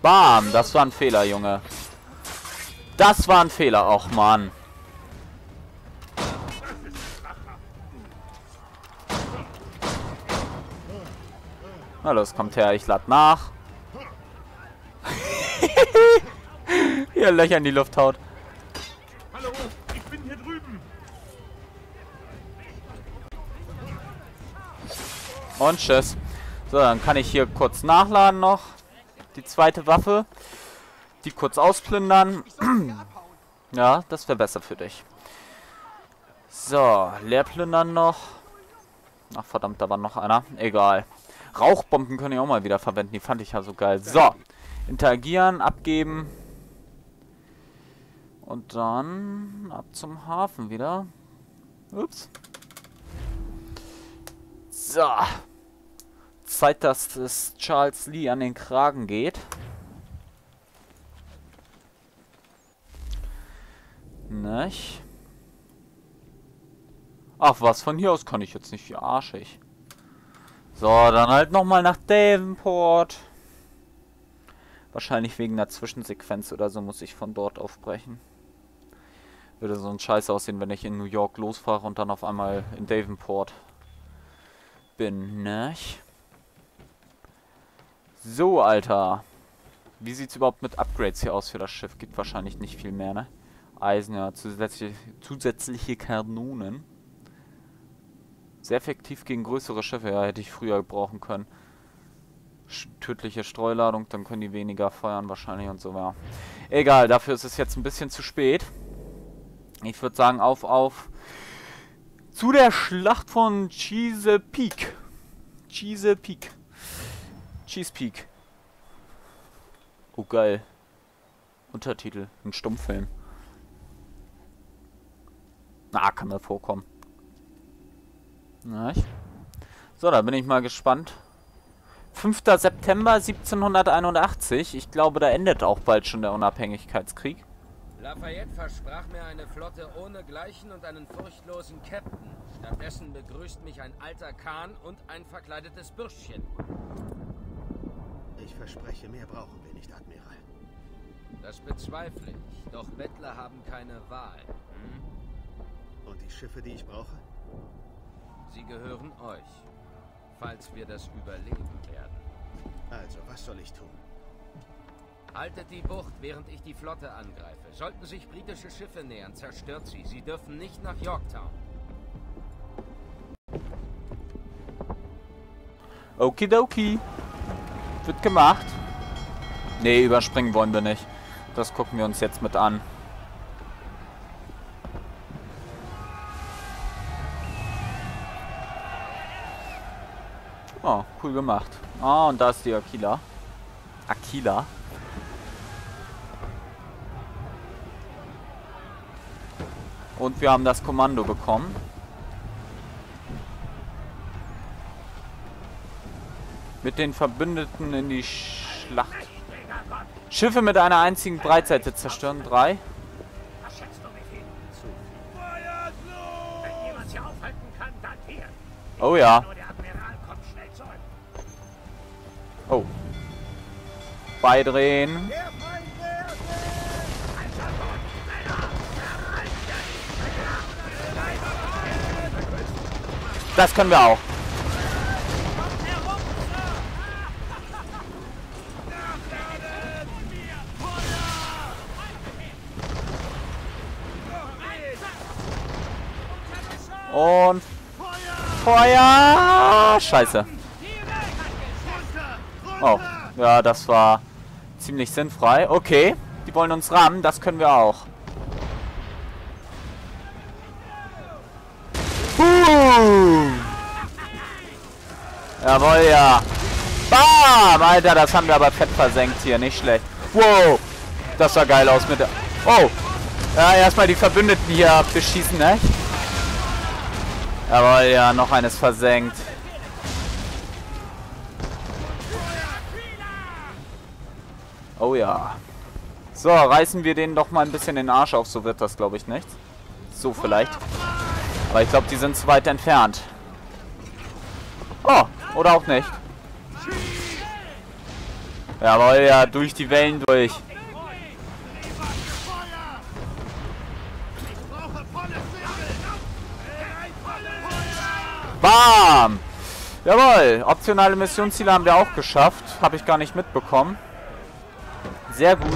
Bam, das war ein Fehler, Junge. Das war ein Fehler, auch Mann. Na los, kommt her, ich lad nach. Hier Löcher in die Luft haut. Hallo, ich bin hier drüben. Und tschüss. So, dann kann ich hier kurz nachladen noch. Die zweite Waffe. Die kurz ausplündern. Ja, das wäre besser für dich. So, leer plündern noch. Ach verdammt, da war noch einer. Egal. Rauchbomben können ich auch mal wieder verwenden. Die fand ich ja so geil. So, interagieren, abgeben. Und dann ab zum Hafen wieder. Ups. So. Zeit, dass es Charles Lee an den Kragen geht. Nicht? Ach was, von hier aus kann ich jetzt nicht, wie arschig. So, dann halt nochmal nach Davenport. Wahrscheinlich wegen einer Zwischensequenz oder so muss ich von dort aufbrechen. Würde so ein Scheiß aussehen, wenn ich in New York losfahre und dann auf einmal in Davenport bin, ne? So, Alter. Wie sieht's überhaupt mit Upgrades hier aus für das Schiff? Gibt wahrscheinlich nicht viel mehr, ne? Eisen, ja, zusätzliche Kanonen. Sehr effektiv gegen größere Schiffe, ja, hätte ich früher brauchen können. Tödliche Streuladung, dann können die weniger feuern wahrscheinlich und so, ja. Egal, dafür ist es jetzt ein bisschen zu spät. Ich würde sagen, auf zu der Schlacht von Chesapeake. Chesapeake. Chesapeake. Oh, geil. Untertitel, ein Stummfilm. Na, kann mir vorkommen. Na, so, da bin ich mal gespannt. 5. September 1781. Ich glaube, da endet auch bald schon der Unabhängigkeitskrieg. Lafayette versprach mir eine Flotte ohnegleichen und einen furchtlosen Captain. Stattdessen begrüßt mich ein alter Kahn und ein verkleidetes Bürschchen. Ich verspreche, mehr brauchen wir nicht, Admiral. Das bezweifle ich, doch Bettler haben keine Wahl. Hm? Und die Schiffe, die ich brauche? Sie gehören euch, falls wir das überleben werden. Also, was soll ich tun? Haltet die Bucht, während ich die Flotte angreife. Sollten sich britische Schiffe nähern, zerstört sie. Sie dürfen nicht nach Yorktown. Okidoki. Wird gemacht. Nee, überspringen wollen wir nicht. Das gucken wir uns jetzt mit an. Oh, cool gemacht. Ah, und da ist die Aquila. Aquila. Und wir haben das Kommando bekommen. Mit den Verbündeten in die Schlacht. Schiffe mit einer einzigen Breitseite zerstören. 3. Was schätzt du mit ihnen? Wenn jemand sie aufhalten kann, dann hier. Oh ja. Nur der Admiral kommt schnell zurück. Oh. Beidrehen. Das können wir auch. Und Feuer! Scheiße. Oh, ja, das war ziemlich sinnfrei. Okay, die wollen uns rammen, das können wir auch. Jawohl, ja. Bam! Alter, das haben wir aber fett versenkt hier, nicht schlecht. Wow, das sah geil aus mit der... Oh, ja, erstmal die Verbündeten hier beschießen, ne? Jawohl, ja, noch eines versenkt. Oh ja. So, reißen wir denen doch mal ein bisschen den Arsch auf, so wird das, glaube ich, nicht. So vielleicht. Aber ich glaube, die sind zu weit entfernt. Oh, oder auch nicht. Jawohl, ja, durch die Wellen durch. Bam! Jawohl, optionale Missionsziele haben wir auch geschafft. Habe ich gar nicht mitbekommen. Sehr gut.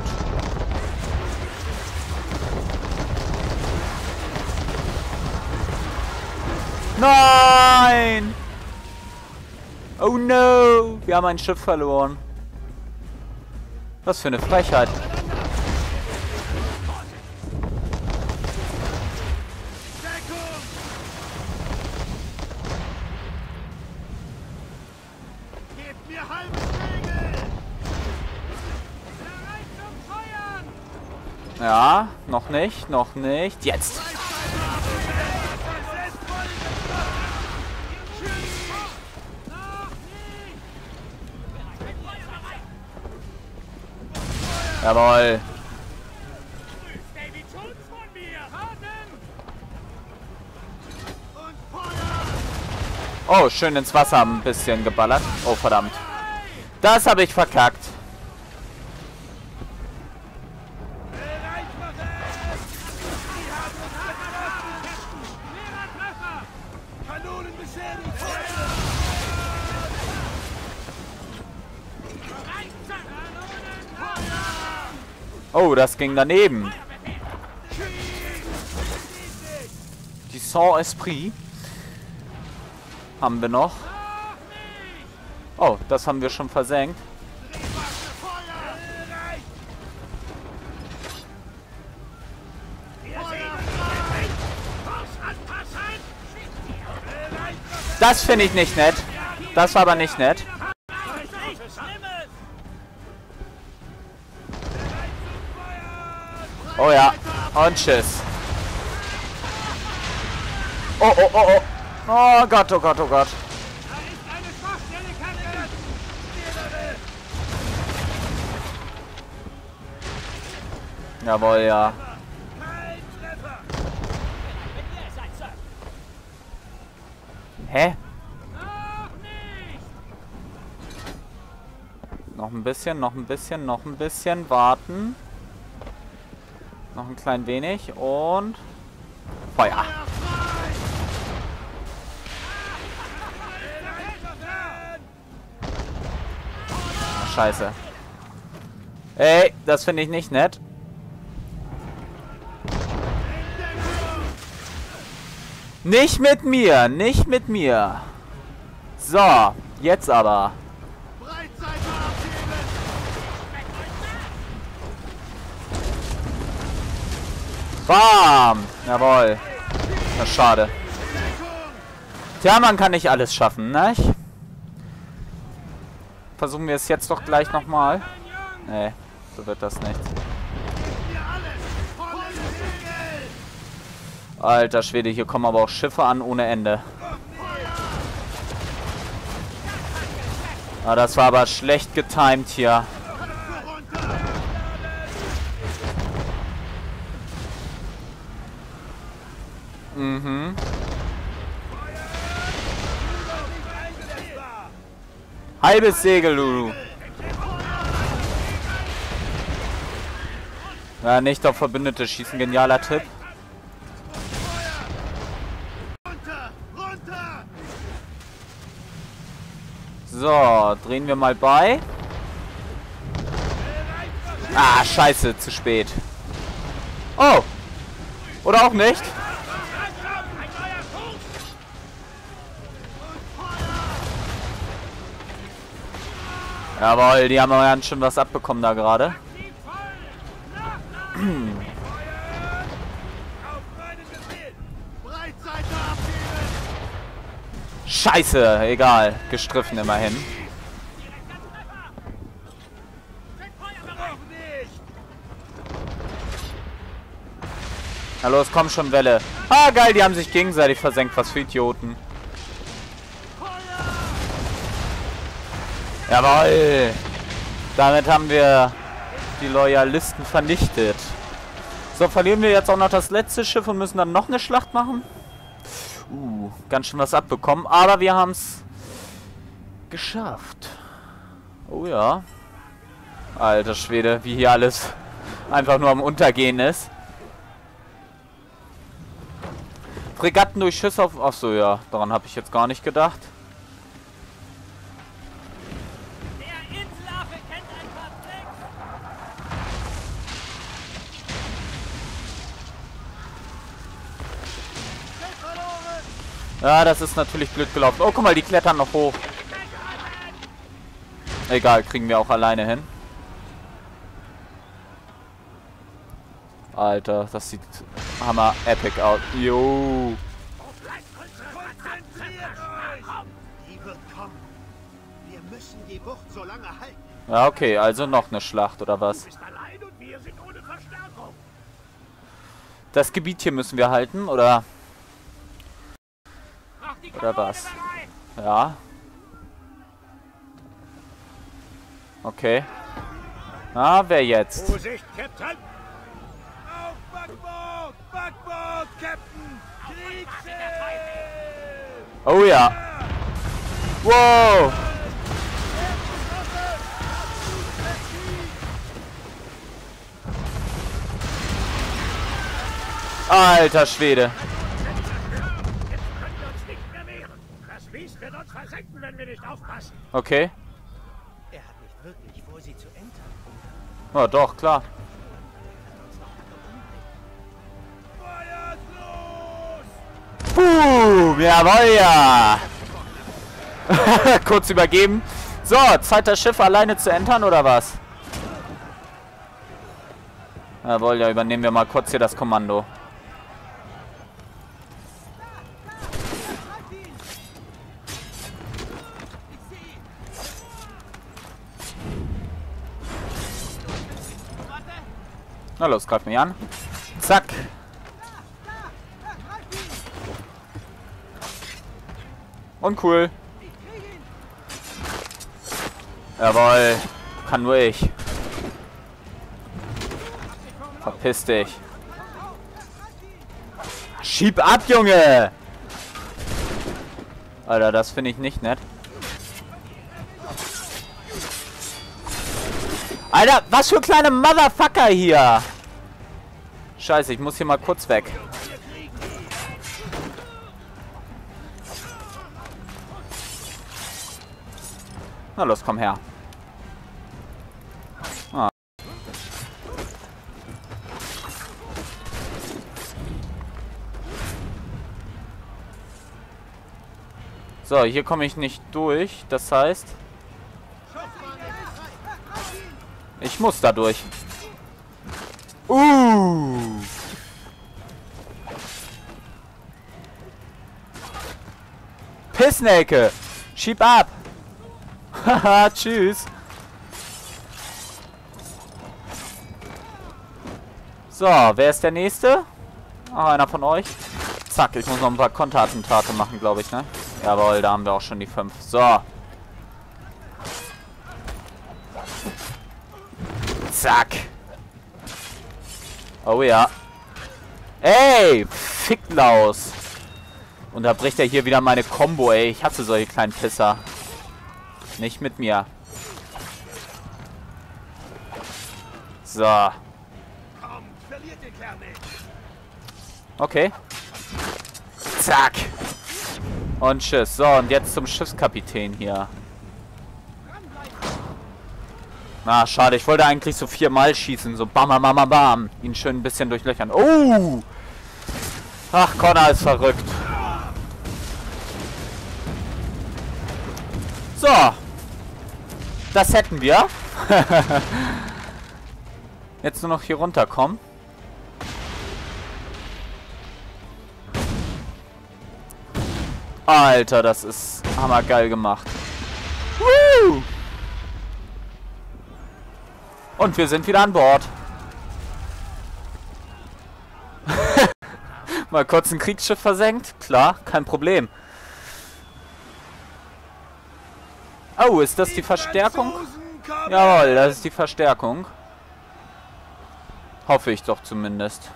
Nein! Oh no! Wir haben ein Schiff verloren. Was für eine Frechheit. Gebt mir Halbsegel! Ja, noch nicht, noch nicht. Jetzt! Jawohl. Oh, schön ins Wasser ein bisschen geballert. Oh, verdammt. Das habe ich verkackt. Oh, das ging daneben. Die Saint-Esprit haben wir noch. Oh, das haben wir schon versenkt. Das finde ich nicht nett. Das war aber nicht nett. Oh ja, und tschüss. Oh, oh, oh, oh. Oh Gott, oh Gott, oh Gott. Jawohl, ja. Hä? Noch ein bisschen, noch ein bisschen, noch ein bisschen. Warten. Noch ein klein wenig und Feuer. Ach, scheiße. Ey, das finde ich nicht nett. Nicht mit mir, nicht mit mir. So, jetzt aber. Bam! Jawohl. Das ist schade. Tja, man kann nicht alles schaffen, ne? Versuchen wir es jetzt doch gleich nochmal. Nee, so wird das nicht. Alter Schwede, hier kommen aber auch Schiffe an ohne Ende. Ah, das war aber schlecht getimed hier. Mhm. Halbes Segel, Lulu. Ja, nicht auf Verbündete schießen. Genialer Tipp. So, drehen wir mal bei. Ah, scheiße, zu spät. Oh. Oder auch nicht. Jawohl, die haben ja ganz schön was abbekommen da gerade. Scheiße, egal. Gestriffen immerhin. Na los, komm schon, Welle. Ah, geil, die haben sich gegenseitig versenkt. Was für Idioten. Jawohl. Damit haben wir die Loyalisten vernichtet. So, verlieren wir jetzt auch noch das letzte Schiff und müssen dann noch eine Schlacht machen. Ganz schön was abbekommen. Aber wir haben es geschafft. Oh ja. Alter Schwede, wie hier alles einfach nur am Untergehen ist. Fregatten durch Schüsse auf... Achso, ja, daran habe ich jetzt gar nicht gedacht. Der Inselaffe kennt ein paar Tricks. Ja, das ist natürlich blöd gelaufen. Oh, guck mal, die klettern noch hoch. Egal, kriegen wir auch alleine hin. Alter, das sieht hammer epic aus. Jo. Konzentriert euch! Die wird kommen. Wir müssen die Bucht so lange halten. Ja, okay, also noch eine Schlacht oder was? Du bist allein und wir sind ohne Verstärkung. Das Gebiet hier müssen wir halten, oder? Mach die Oder Kanone was? bereit. Ja. Okay. Ah, wer jetzt? Vorsicht, Captain! Auf Backbord! Backbord, Captain! Kriegsschiff! Oh ja. Wow. Alter Schwede. Jetzt können wir uns nicht mehr wehren. Das Biest wird uns versenken, wenn wir nicht aufpassen. Okay. Er hat nicht wirklich vor, sie zu entern. Ja, doch, klar. Feuert los! Boom, jawohl, ja. Kurz übergeben. So, Zeit das Schiff alleine zu entern, oder was? Jawohl, ja, übernehmen wir mal kurz hier das Kommando. Na los, greif mich an. Zack. Und cool. Jawohl. Kann nur ich. Verpiss dich. Schieb ab, Junge! Alter, das finde ich nicht nett. Alter, was für kleine Motherfucker hier! Scheiße, ich muss hier mal kurz weg. Na los, komm her. Ah. So, hier komme ich nicht durch. Das heißt, ich muss da durch. Pissnelke! Schieb ab! Haha, tschüss! So, wer ist der Nächste? Ah, einer von euch. Zack, ich muss noch ein paar Konterattentate machen, glaube ich, ne? Jawohl, da haben wir auch schon die 5. So. Zack. Oh ja. Ey, Ficklaus. Unterbricht er hier wieder meine Combo, ey. Ich hasse solche kleinen Pisser. Nicht mit mir. So. Kommt, verliert den Kerl nicht! Okay. Zack. Und tschüss. So, und jetzt zum Schiffskapitän hier. Na, schade. Ich wollte eigentlich so 4-mal schießen. So bam, bam, bam, bam. Ihn schön ein bisschen durchlöchern. Oh! Ach, Connor ist verrückt. So. Das hätten wir. Jetzt nur noch hier runterkommen. Alter, das ist hammergeil gemacht. Woo! Und wir sind wieder an Bord. Mal kurz ein Kriegsschiff versenkt. Klar, kein Problem. Oh, ist das die Verstärkung? Jawohl, das ist die Verstärkung. Hoffe ich doch zumindest.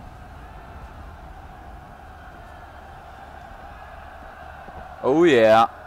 Oh yeah.